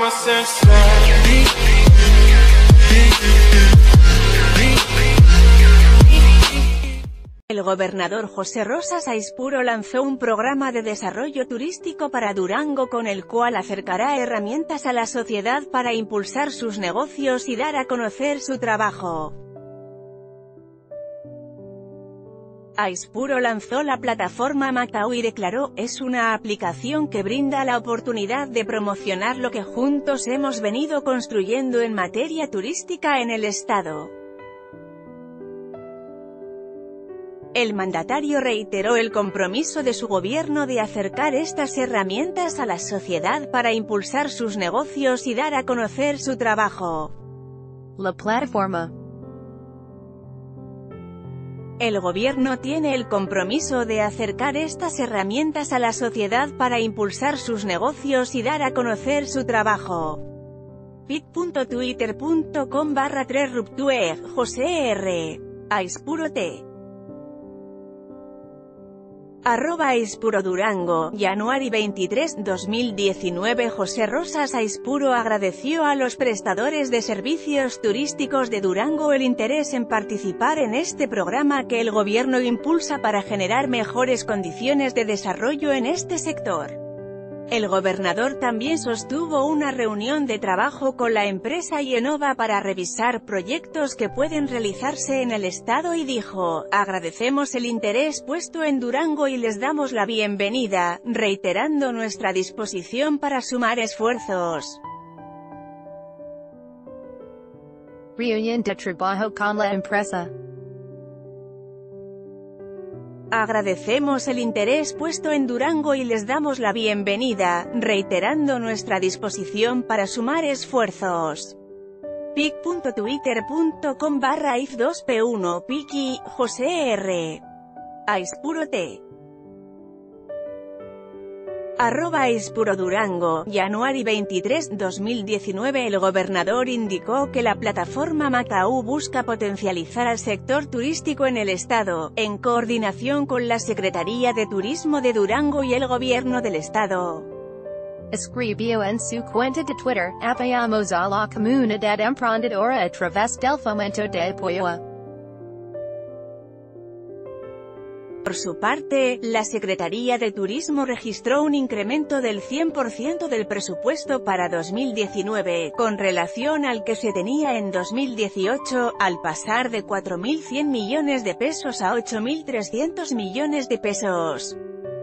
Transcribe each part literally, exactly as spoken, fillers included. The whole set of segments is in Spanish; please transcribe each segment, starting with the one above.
El gobernador José Rosas Aispuro lanzó un programa de desarrollo turístico para Durango con el cual acercará herramientas a la sociedad para impulsar sus negocios y dar a conocer su trabajo. Aispuro lanzó la plataforma Macao y declaró: es una aplicación que brinda la oportunidad de promocionar lo que juntos hemos venido construyendo en materia turística en el estado. El mandatario reiteró el compromiso de su gobierno de acercar estas herramientas a la sociedad para impulsar sus negocios y dar a conocer su trabajo. La plataforma. El gobierno tiene el compromiso de acercar estas herramientas a la sociedad para impulsar sus negocios y dar a conocer su trabajo. pic punto twitter punto com barra tres ruptue, José R. Aispuro T. Arroba Aispuro Durango, Januari veintitrés, dos mil diecinueve. José Rosas Aispuro agradeció a los prestadores de servicios turísticos de Durango el interés en participar en este programa que el gobierno impulsa para generar mejores condiciones de desarrollo en este sector. El gobernador también sostuvo una reunión de trabajo con la empresa Yenova para revisar proyectos que pueden realizarse en el estado y dijo: agradecemos el interés puesto en Durango y les damos la bienvenida, reiterando nuestra disposición para sumar esfuerzos. Reunión de trabajo con la empresa. Agradecemos el interés puesto en Durango y les damos la bienvenida, reiterando nuestra disposición para sumar esfuerzos. pic punto twitter punto com barra if dos p uno Piqui, José R. Aispuro T. Arroba Aispuro Durango, Januari veintitrés, dos mil diecinueve. El gobernador indicó que la plataforma Macao busca potencializar al sector turístico en el estado, en coordinación con la Secretaría de Turismo de Durango y el gobierno del estado. Escribió en su cuenta de Twitter: apoyamos a la comunidad emprendedora a través del fomento de apoyo. Por su parte, la Secretaría de Turismo registró un incremento del cien por ciento del presupuesto para dos mil diecinueve, con relación al que se tenía en dos mil dieciocho, al pasar de cuatro mil cien millones de pesos a ocho mil trescientos millones de pesos.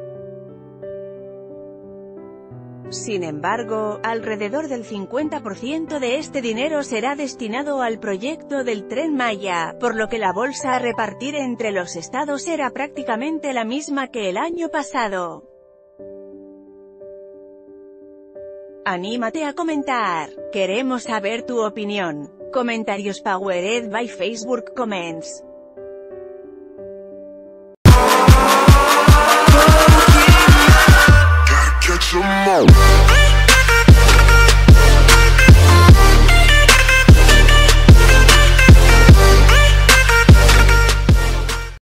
Sin embargo, alrededor del cincuenta por ciento de este dinero será destinado al proyecto del Tren Maya, por lo que la bolsa a repartir entre los estados será prácticamente la misma que el año pasado. Anímate a comentar. Queremos saber tu opinión. Comentarios powered by Facebook Comments. Catch 'em all.